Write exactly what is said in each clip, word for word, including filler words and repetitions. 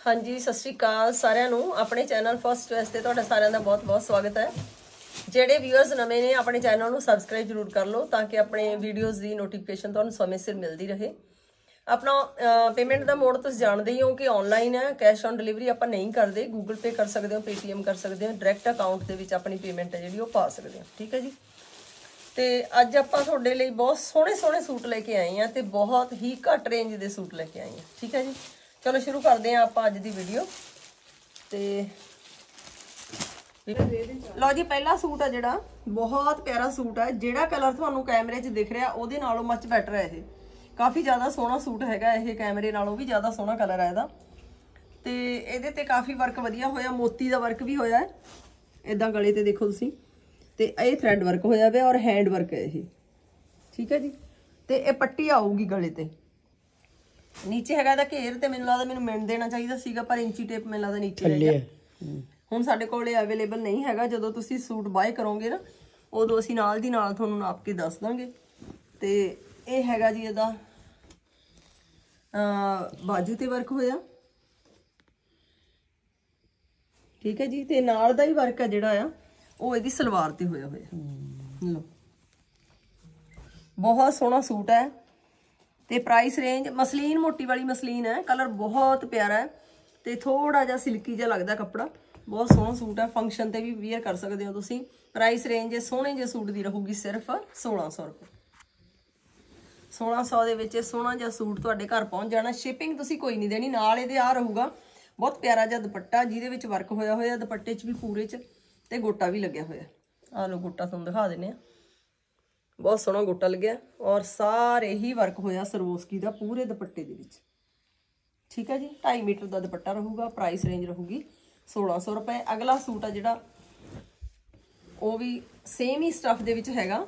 हाँ जी, सत श्री अकाल सारिਆਂ ਨੂੰ ਆਪਣੇ ਚੈਨਲ ਫਸਟ ਚੁਆਇਸ ਤੇ ਤੁਹਾਡਾ ਸਾਰਿਆਂ ਦਾ ਬਹੁਤ-ਬਹੁਤ ਸਵਾਗਤ ਹੈ। ਜਿਹੜੇ ਵਿਊਅਰਸ ਨਵੇਂ ਨੇ ਆਪਣੇ ਚੈਨਲ ਨੂੰ ਸਬਸਕ੍ਰਾਈਬ ਜ਼ਰੂਰ ਕਰ ਲਓ ਤਾਂ ਕਿ ਆਪਣੇ ਵੀਡੀਓਜ਼ ਦੀ ਨੋਟੀਫਿਕੇਸ਼ਨ ਤੁਹਾਨੂੰ ਸਮੇਂ ਸਿਰ ਮਿਲਦੀ ਰਹੇ। ਆਪਣਾ ਪੇਮੈਂਟ ਦਾ ਮੋਡ ਤੁਸੀਂ ਜਾਣਦੇ ਹੀ ਹੋ ਕਿ ਆਨਲਾਈਨ ਹੈ, ਕੈਸ਼ ਔਨ ਡਿਲੀਵਰੀ ਆਪਾਂ ਨਹੀਂ ਕਰਦੇ, ਗੂਗਲ ਪੇ ਕਰ ਸਕਦੇ ਹੋ, ਪੇਟੀਐਮ ਕਰ ਸਕਦੇ ਹੋ, ਡਾਇਰੈਕਟ ਅਕਾਊਂਟ ਦੇ ਵਿੱਚ ਆਪਣੀ ਪੇਮੈਂਟ ਹੈ ਜਿਹੜੀ ਉਹ ਪਾ ਸਕਦੇ ਹੋ। ਠੀਕ ਹੈ ਜੀ। ਤੇ ਅੱਜ ਆਪਾਂ ਤੁਹਾਡੇ ਲਈ ਬਹੁਤ ਸੋਹਣੇ ਸੋਹਣੇ ਸੂਟ ਲੈ ਕੇ ਆਏ ਆ ਤੇ ਬਹੁਤ ਹੀ ਘੱਟ ਰੇਂਜ ਦੇ ਸੂਟ ਲੈ ਕੇ ਆਏ ਆ। ਠੀਕ ਹੈ ਜੀ। चलो शुरू करते हैं आप अज की वीडियो। तो लो जी, पहला सूट है जोड़ा बहुत प्यारा सूट है, जोड़ा कलर थानू कैमरे च दिख रहा उहदे नालों मच बैटर है। ये काफ़ी ज़्यादा सोहना सूट हैगा, ये कैमरे नालों भी ज़्यादा सोहना कलर है इहदा। ते इहदे ते काफ़ी वर्क वधिया होया, मोती का वर्क भी होया है इदां गले ते देखो तुसीं। ते ये थ्रैड वर्क होया पिया और हैंड वर्क है ये। ठीक है जी। ते ये पट्टी आऊगी गले ते, नीचे हैगा दा घेर ते मैनूं लगदा मैनूं मिण देना चाहिदा सीगा पर इंची टेप मैनूं लगदा नीचे रह गया। हुण साडे कोले अवेलेबल नहीं हैगा, जदों तुसीं सूट बाय करोगे ना उदों असीं नाल दी नाल तुहानूं नाप के दस दांगे। ते ये हैगा जी इहदा बाजू ते वर्क होया। ठीक है जी। ते नाल दा ही वर्क है जिहड़ा आ ओह इहदी सलवार ते होया होया। लो बहुत सोहना सूट है। ते प्राइस रेंज मसलीन मोटी वाली मसलीन है, कलर बहुत प्यारा है ते थोड़ा जा सिल्की जा लगता कपड़ा, बहुत सोहना सूट है। फंक्शन ते भी वेयर कर सकते हो तुसीं। प्राइस रेंज सोहने जे सूट की रहूगी सिर्फ सोलह सौ रुपये। सोलह सौ दे विच सोहना जा सूट तुहाडे घर पहुंच जाना। शिपिंग तुसीं कोई नहीं देनी, नाल इहदे आ रहूगा बहुत प्यारा जा दुपट्टा जिहदे विच वर्क होया होया, दुपट्टे च भी पूरे च ते गोटा भी लग्या होया। आ लो गोटा तुहानूं दिखा दिंदे आ, बहुत सोहना गोटा लग्या और सारे ही वर्क होया सरोस्की का पूरे दुपट्टे दे विच। ठीक है जी। ढाई मीटर का दुपट्टा रहूगा। प्राइस रेंज रहूगी सोलह सौ रुपए। अगला सूट है जिहड़ा वो भी सेम ही स्टफ दे विच हैगा,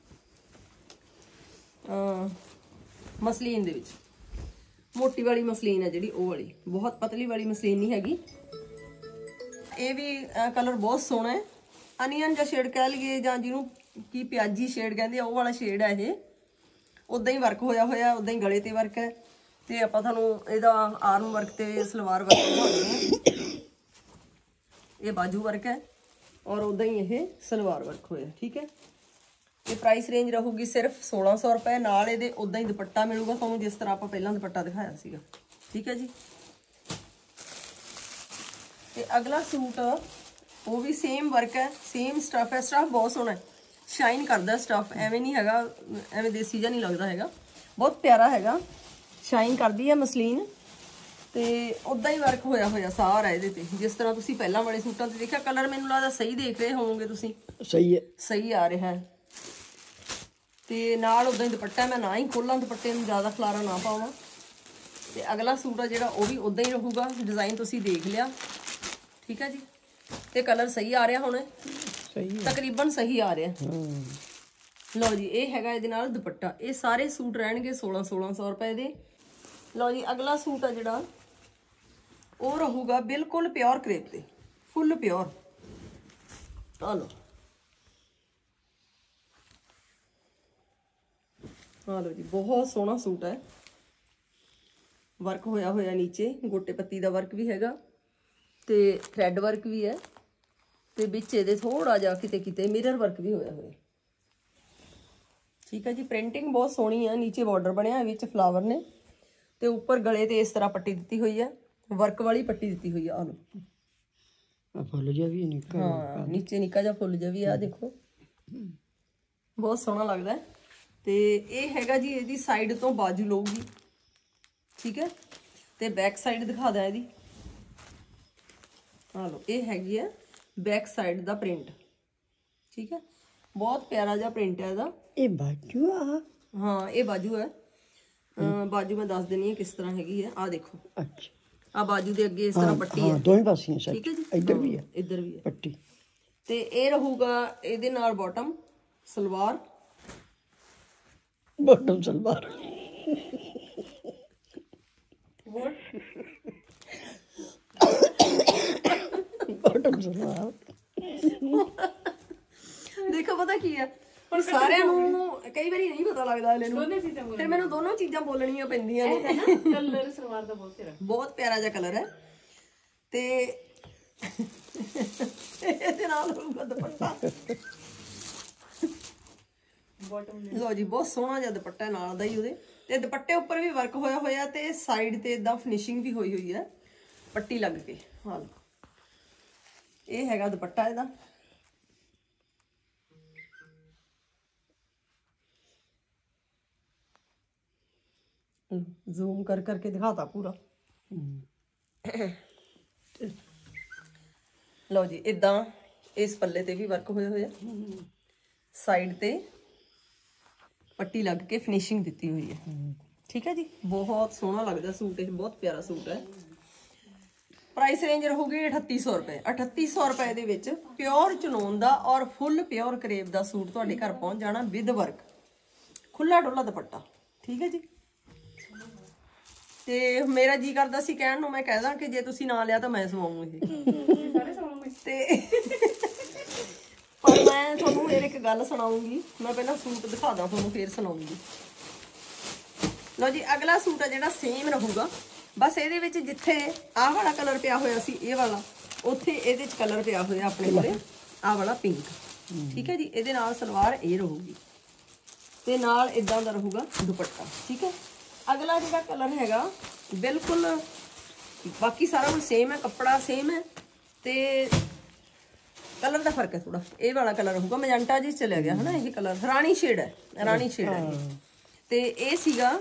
मसलीन दे विच। मोटी वाली मसलीन है जिहड़ी, वो वाली बहुत पतली वाली मसलीन नहीं हैगी। ये भी कलर बहुत सोहना है, अनियन जा शेड कह लीए जां जिहनूं की प्याजी शेड कहते हैं, वो वाला शेड है ये। उदा ही वर्क होया होया, उदा ही गले ते वर्क है। तो आपां तुहानूं इहदा आर्म वर्क ते सलवार वर्क दिखाउंदे हां। ये बाजू वर्क है और उदा ही ये सलवार वर्क होया। ठीक है। ये प्राइस रेंज रहूगी सिर्फ सोलह सौ रुपए। नाल इहदे उदा ही दुपट्टा मिलूगा तुहानूं जिस तरह आपां पहलां दुपट्टा दिखाया सीगा। ठीक है जी। ते अगला सूट वो भी सेम वर्क है, सेम स्टफ है। स्टफ बहुत सोहना है, शाइन करता स्टफ, एवें नहीं हैगा, एवें देसी जा नहीं लगता हैगा, बहुत प्यारा हैगा, शाइन करती है मसलीन। तो उदा ही वर्क होया होया सारा इहदे ते, जिस तरह तुसीं पहलां वाले सूटां ते देखिया। कलर मैनूं लगदा सही देख रहे होवोगे तुसीं, सही है, सही आ रहा है। तो नाल उदा ही दुपट्टा, मैं ना ही खोलां दुपट्टे नूं, ज़्यादा खलारा ना पावां। तो अगला सूट है जिहड़ा वो भी उदा ही रहूगा, डिज़ाइन तुसीं देख लिया। ठीक है जी। तो कलर सही आ रहा होना, तकरीबन सही आ रहा। लो जी, ये हैगा इहदे नाल दुपट्टा। ये सारे सूट रहणगे सोलह सोलह सौ रुपए दे। लो जी, अगला सूट है जिहड़ा वो रहूगा बिल्कुल प्योर क्रेप ते, फुल प्योर। आ लो, आ लो जी, बहुत सोहना सूट है। वर्क होया होया नीचे, गोटे पत्ती का वर्क भी हैगा ते थ्रैड वर्क भी है ते विच इहदे थोड़ा जा किते किते मिरर वर्क भी होया होया। ठीक है जी। प्रिंटिंग बहुत सोहनी है, नीचे बॉर्डर बनया है, विच फ्लावर ने ते ऊपर गले ते इस तरह पट्टी दी हुई है, वर्क वाली पट्टी दी हुई है। आ लो, फुल जा भी निक्का, हाँ नीचे निक्का जा फुल जा भी आ देखो, बहुत सोहना लगता है। तो ये हैगा जी इहदी साइड तो बाजू लऊगी। ठीक है। तो बैक साइड दिखा दा इहदी। आ लो, ये हैगी है बैक साइड दा प्रिंट। ठीक है। बहुत प्यारा जा प्रिंट है इहदा। ये बाजू आ, हाँ ये बाजू है। आ, बाजू मैं दस देनी है किस तरह हैगी है। आ देखो, अच्छा आ बाजू दे अगे इस तरह पट्टी है, दोनों पासे। ठीक है जी। इधर भी है, इधर भी है पट्टी। ते ये रहूगा इहदे नाल bottom salwar, bottom salwar bottom salwar. देखो पता की है, पर सारिਆਂ ਨੂੰ ਕਈ ਵਾਰੀ ਨਹੀਂ ਪਤਾ ਲੱਗਦਾ ਹਲੇ ਨੂੰ, ਫਿਰ ਮੈਨੂੰ ਦੋਨੋਂ ਚੀਜ਼ਾਂ ਬੋਲਣੀਆਂ ਪੈਂਦੀਆਂ ਨੇ। ਕਲਰ ਸਲਵਾਰ ਦਾ ਬਹੁਤ ਪਿਆਰਾ, ਬਹੁਤ ਪਿਆਰਾ ਜਿਹਾ ਕਲਰ ਹੈ। ਤੇ ਇਹਦੇ ਨਾਲ ਹੋਊਗਾ ਦੁਪੱਟਾ। ਲੋ ਜੀ ਬਹੁਤ ਸੋਹਣਾ ਜਿਹਾ ਦੁਪੱਟਾ ਨਾਲ ਦਾ ਹੀ ਉਹਦੇ, ਤੇ ਦੁਪੱਟੇ ਉੱਪਰ ਵੀ ਵਰਕ ਹੋਇਆ ਹੋਇਆ ਤੇ ਸਾਈਡ ਤੇ ਇਦਾਂ ਫਿਨਿਸ਼ਿੰਗ ਵੀ ਹੋਈ ਹੋਈ ਹੈ ਪੱਟੀ ਲੱਗ ਕੇ। ਹਾਂ ਲੋ ਇਹ ਹੈਗਾ ਦੁਪੱਟਾ ਇਹਦਾ। ਜ਼ੂਮ ਕਰ ਕਰਕੇ ਦਿਖਾਤਾ ਪੂਰਾ। ਲਓ ਜੀ ਇਦਾਂ ਇਸ ਪੱਲੇ ਤੇ ਵੀ ਵਰਕ ਹੋਇਆ ਹੋਇਆ, ਸਾਈਡ ਤੇ ਪੱਟੀ ਲੱਗ ਕੇ ਫਿਨਿਸ਼ਿੰਗ ਦਿੱਤੀ ਹੋਈ ਹੈ। ਠੀਕ ਹੈ ਜੀ, ਬਹੁਤ ਸੋਹਣਾ ਲੱਗਦਾ ਸੂਟ, ਇਹ ਬਹੁਤ ਪਿਆਰਾ ਸੂਟ ਹੈ। ਪ੍ਰਾइस रेंज ਰਹੂਗੀ अठत्ती सौ रुपए। अठत्ती सौ रुपए ਦੇ ਵਿੱਚ ਪਿਓਰ ਚਨੋਨ ਦਾ ਔਰ ਫੁੱਲ ਪਿਓਰ ਕਰੇਪ ਦਾ ਸੂਟ ਤੁਹਾਡੇ ਘਰ ਪਹੁੰਚ ਜਾਣਾ ਵਿਦ ਵਰਕ, ਖੁੱਲਾ ਡੁੱਲਾ ਦੁਪੱਟਾ। ਠੀਕ ਹੈ ਜੀ, ਤੇ ਮੇਰਾ ਜੀ ਕਰਦਾ ਸੀ ਕਹਿਣ ਨੂੰ, ਮੈਂ ਕਹਿਦਾ ਕਿ ਜੇ ਤੁਸੀਂ ਨਾ ਲਿਆ ਤਾਂ ਮੈਂ ਸਵਾਉਂ ਇਹ ਸਾਰੇ ਸਵਾਉਂਗੇ। ਤੇ ਪਰ ਮੈਂ ਤੁਹਾਨੂੰ ਇਹ ਇੱਕ ਗੱਲ ਸੁਣਾਉਂਗੀ, ਮੈਂ ਪਹਿਲਾਂ ਸੂਟ ਦਿਖਾਦਾ ਤੁਹਾਨੂੰ ਫੇਰ ਸੁਣਾਉਂਗੀ। ਲਓ ਜੀ ਅਗਲਾ ਸੂਟ ਹੈ ਜਿਹੜਾ ਸੇਮ ਰਹੂਗਾ, ਬਸ ਇਹਦੇ ਵਿੱਚ ਜਿੱਥੇ ਆਹ ਵਾਲਾ ਕਲਰ ਪਿਆ ਹੋਇਆ ਸੀ ਇਹ ਵਾਲਾ, ਉੱਥੇ ਇਹਦੇ ਚ ਕਲਰ ਪਿਆ ਹੋਇਆ ਆਪਣੇ ਕੋਲੇ ਆਹ ਵਾਲਾ ਪਿੰਕ। ਠੀਕ ਹੈ ਜੀ, ਇਹਦੇ ਨਾਲ ਸਲਵਾਰ ਇਹ ਰਹੂਗੀ ਤੇ ਨਾਲ ਇਦਾਂ ਦਾ ਰਹੂਗਾ ਦੁਪੱਟਾ। ਠੀਕ ਹੈ, ਅਗਲਾ ਜਿਹੜਾ ਕਲਰ ਹੈਗਾ ਬਿਲਕੁਲ ਬਾਕੀ ਸਾਰਾ ਕੁਝ ਸੇਮ ਹੈ, ਕੱਪੜਾ ਸੇਮ ਹੈ ਤੇ ਕਲਰ ਦਾ ਫਰਕ ਹੈ ਥੋੜਾ। ਇਹ ਵਾਲਾ ਕਲਰ ਰਹੂਗਾ ਮੈਜੈਂਟਾ ਜੀ ਚਲਿਆ ਗਿਆ ਹਨਾ, ਇਹ ਕਲਰ ਰਾਣੀ ਸ਼ੇਡ ਹੈ, ਰਾਣੀ ਸ਼ੇਡ ਹੈ ਤੇ ਇਹ ਸੀਗਾ,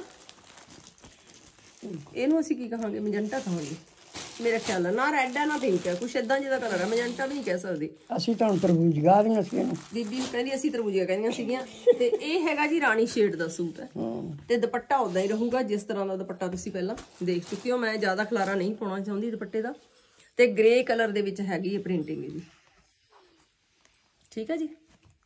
ਇਹਨੂੰ ਅਸੀਂ ਕੀ ਕਹਾਂਗੇ, ਮੈਜੈਂਟਾ ਕਹਾਂਗੇ ਮੇਰੇ ਖਿਆਲ ਨਾਲ। ਨਾ ਰੈੱਡ ਹੈ ਨਾ ਪਿੰਕ ਹੈ, ਕੁਛ ਇਦਾਂ ਜਿਹਦਾ ਕਲਰ ਹੈ, ਮੈਜੈਂਟਾ ਵੀ ਨਹੀਂ ਕਹਿ ਸਕਦੇ ਅਸੀਂ ਤਾਂ ਤਰਬੂਜੀਆ ਦੀਆਂ ਸੀ ਇਹਨੂੰ, ਬੀਬੀ ਕਹਿੰਦੀ ਅਸੀਂ ਤਰਬੂਜੀਆ ਕਹਿੰਦੀਆਂ ਸੀਗੀਆਂ। ਤੇ ਇਹ ਹੈਗਾ ਜੀ ਰਾਣੀ ਸ਼ੇਡ ਦਾ ਸੂਟ ਹੈ ਤੇ ਦੁਪੱਟਾ ਉਦਾਂ ਹੀ ਰਹੂਗਾ ਜਿਸ ਤਰ੍ਹਾਂ ਦਾ ਦੁਪੱਟਾ ਤੁਸੀਂ ਪਹਿਲਾਂ ਦੇਖ ਚੁੱਕੇ ਹੋ। ਮੈਂ ਜ਼ਿਆਦਾ ਖਲਾਰਾ ਨਹੀਂ ਪਾਉਣਾ ਚਾਹੁੰਦੀ ਦੁਪੱਟੇ ਦਾ, ਤੇ ਗ੍ਰੇ ਕਲਰ ਦੇ ਵਿੱਚ ਹੈਗੀ ਹੈ ਪ੍ਰਿੰਟਿੰਗ ਇਹਦੀ। ਠੀਕ ਹੈ ਜੀ,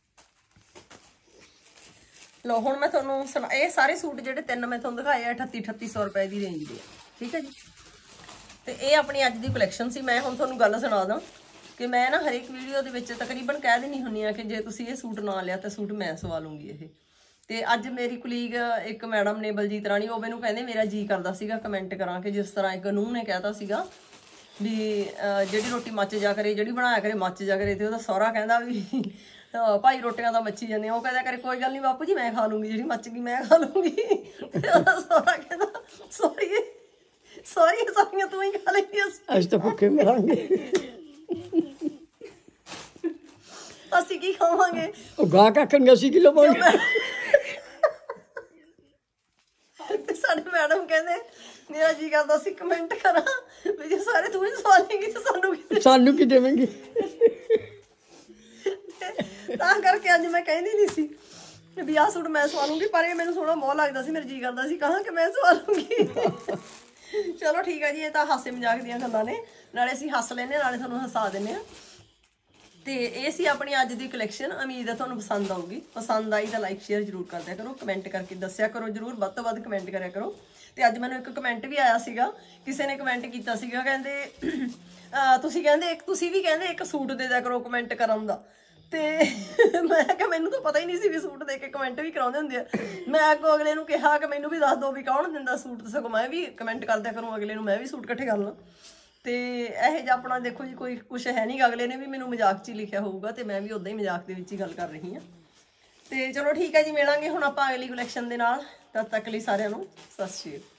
ਲੋ ਹੁਣ ਮੈਂ ਤੁਹਾਨੂੰ ਸੁਣਾ, ਇਹ ਸਾਰੇ ਸੂਟ ਜਿਹੜੇ ਤਿੰਨ ਮੈਂ ਤੁਹਾਨੂੰ ਦਿਖਾਏ ਆ ਅਠੱਤੀ ਅਠੱਤੀ ਸੌ ਰੁਪਏ ਦੀ ਰੇਂਜ ਦੇ ਆ। ਠੀਕ ਹੈ ਜੀ, ਤੇ ਇਹ ਆਪਣੀ ਅੱਜ ਦੀ ਕਲੈਕਸ਼ਨ ਸੀ। ਮੈਂ ਹੁਣ ਤੁਹਾਨੂੰ ਗੱਲ ਸੁਣਾ ਦਾਂ ਕਿ ਮੈਂ ਨਾ ਹਰੇਕ ਵੀਡੀਓ ਦੇ ਵਿੱਚ ਤਕਰੀਬਨ ਕਹਿ ਦਿੰਦੀ ਹੁੰਦੀ ਆ ਕਿ ਜੇ ਤੁਸੀਂ ਇਹ ਸੂਟ ਨਾ ਲਿਆ ਤਾਂ ਸੂਟ ਮੈਂ ਸਵਾ ਲੂੰਗੀ ਇਹ। ਤੇ ਅੱਜ ਮੇਰੀ ਕੁਲੀਗ ਇੱਕ ਮੈਡਮ ਨੇ ਬਲਜੀਤ ਰਾਣੀ, ਉਹ ਮੈਨੂੰ ਕਹਿੰਦੇ ਮੇਰਾ ਜੀ ਕਰਦਾ ਸੀਗਾ ਕਮੈਂਟ ਕਰਾਂ ਕਿ ਜਿਸ ਤਰ੍ਹਾਂ ਇੱਕ ਨੂੰਹ ਨੇ ਕਹਿਤਾ ਸੀਗਾ ਵੀ ਜਿਹੜੀ ਰੋਟੀ ਮੱਚ ਜਾ ਕਰੇ, ਜਿਹੜੀ ਬਣਾਇਆ ਕਰੇ ਮੱਚ ਜਾ ਕਰੇ, ਤੇ ਉਹਦਾ ਸਹੁਰਾ ਕਹਿੰਦਾ ਵੀ ਭਾਈ ਰੋਟੀਆਂ ਤਾਂ ਮੱਚੀ ਜਾਂਦੀਆਂ। ਉਹ ਕਹਿੰਦਾ ਕਰੇ ਕੋਈ ਗੱਲ ਨਹੀਂ ਬਾਪੂ ਜੀ ਮੈਂ ਖਾ ਲੂੰਗੀ, ਜਿਹੜੀ ਮੱਚ ਗਈ ਮੈਂ ਖਾ ਲੂੰਗੀ। ਤੇ ਉਹਦਾ ਸਹੁਰਾ ਕਹਿੰਦਾ ਸੌਰੀ ਸੌਰੀ ਸਾਰੀਆਂ ਤੂੰ ਹੀ ਖਾ ਲੈਂਦੀ, ਅਸੀਂ ਤਾਂ ਭੁੱਖੇ ਮਰਾਂਗੇ, ਅਸੀਂ ਕੀ ਖਾਵਾਂਗੇ। ਉਹ ਗਾ ਕੱਖਣਗੇ ਅਸੀਂ ਕਿਲੋ ਪਾਉਂਗੇ। ਤੇ ਸਾਡੇ ਮੈਡਮ ਕਹਿੰਦੇ ਮੇਰਾ ਜੀ ਕਰਦਾ ਸੀ ਕਮੈਂਟ ਕਰਾਂ ਵੀ ਜੇ ਸਾਰੇ ਤੂੰ ਹੀ ਸਵਾ ਲੇਂਗੀ ਤਾਂ ਸਾਨੂੰ ਕੀ ਸਾਨੂੰ ਕੀ ਦੇਵੇਂਗੀ। ਤਾਂ ਕਰਕੇ ਅੱਜ ਮੈਂ ਕਹਿੰਦੀ ਨਹੀਂ ਸੀ ਵੀ ਆਹ ਸੂਟ ਮੈਂ ਸਵਾ ਲੂੰਗੀ, ਪਰ ਇਹ ਮੈਨੂੰ ਥੋੜਾ ਮੋਹ ਲੱਗਦਾ ਸੀ, ਮੇਰਾ ਜੀ ਕਰਦਾ ਸੀ ਕਹਾਂ ਕਿ ਮੈਂ ਸਵਾ ਲੂੰਗੀ। ਚਲੋ ਠੀਕ ਹੈ ਜੀ, ਇਹ ਤਾਂ ਹਾਸੇ ਮਜ਼ਾਕ ਦੀਆਂ ਗੱਲਾਂ ਨੇ, ਨਾਲੇ ਅਸੀਂ ਹੱਸ ਲੈਂਦੇ ਨਾਲੇ ਤੁਹਾਨੂੰ ਹਸਾ ਦਿੰਦੇ ਹਾਂ। ਤੇ ਇਹ ਸੀ ਆਪਣੀ ਅੱਜ ਦੀ ਕਲੈਕਸ਼ਨ। ਉਮੀਦ ਹੈ ਤੁਹਾਨੂੰ ਪਸੰਦ ਆਊਗੀ। ਪਸੰਦ ਆਈ ਤਾਂ ਲਾਈਕ ਸ਼ੇਅਰ ਜ਼ਰੂਰ ਕਰ ਦਿਆ ਕਰੋ, ਕਮੈਂਟ ਕਰਕੇ ਦੱਸਿਆ ਕਰੋ ਜ਼ਰੂਰ, ਵੱਧ ਤੋਂ ਵੱਧ ਕਮੈਂਟ ਕਰਿਆ ਕਰੋ। ਤੇ ਅੱਜ ਮੈਨੂੰ ਇੱਕ ਕਮੈਂਟ ਵੀ ਆਇਆ ਸੀਗਾ, ਕਿਸੇ ਨੇ ਕਮੈਂਟ ਕੀਤਾ ਸੀਗਾ, ਕਹਿੰਦੇ ਤੁਸੀਂ ਕਹਿੰਦੇ ਇੱਕ ਤੁਸੀਂ ਵੀ ਕਹਿੰਦੇ ਇੱਕ ਸੂਟ ਦੇ ਦਿਆ ਕਰੋ ਕਮੈਂਟ ਕਰਨ ਦਾ। ਤੇ ਮੈਂ ਕਿਹਾ ਮੈਨੂੰ ਤਾਂ ਪਤਾ ਹੀ ਨਹੀਂ ਸੀ ਵੀ ਸੂਟ ਦੇ ਕੇ ਕਮੈਂਟ ਵੀ ਕਰਾਉਂਦੇ ਹੁੰਦੇ ਆ। ਮੈਂ ਅੱਗੋਂ ਅਗਲੇ ਨੂੰ ਕਿਹਾ ਕਿ ਮੈਨੂੰ ਵੀ ਦੱਸ ਦਿਓ ਵੀ ਕੌਣ ਦਿੰਦਾ ਸੂਟ, ਤੇ ਸਗੋਂ ਮੈਂ ਵੀ ਕਮੈਂਟ ਕਰਦਿਆ ਕਰੂੰ ਅਗਲੇ ਨੂੰ, ਮੈਂ ਵੀ ਸੂਟ ਇਕੱਠੇ ਕਰ ਲਾਂ। ਤੇ ਇਹੋ ਜਿਹਾ ਆਪਣਾ ਦੇਖੋ ਜੀ ਕੋਈ ਕੁਛ ਹੈ ਨਹੀਂ, ਅਗਲੇ ਨੇ ਵੀ ਮੈਨੂੰ ਮਜ਼ਾਕ 'ਚ ਹੀ ਲਿਖਿਆ ਹੋਊਗਾ ਤੇ ਮੈਂ ਵੀ ਉੱਦਾਂ ਹੀ ਮਜ਼ਾਕ ਦੇ ਵਿੱਚ ਹੀ ਗੱਲ ਕਰ ਰਹੀ ਹਾਂ। ਤੇ ਚਲੋ ਠੀਕ ਹੈ ਜੀ, ਮਿਲਾਂਗੇ ਹੁਣ ਆਪਾਂ ਅਗਲੀ ਕਲੈਕਸ਼ਨ ਦੇ ਨਾਲ। ਤਦ ਤੱਕ ਲਈ ਸਾਰਿਆਂ ਨੂੰ ਸਤਿ ਸ਼੍ਰੀ ਅਕਾਲ।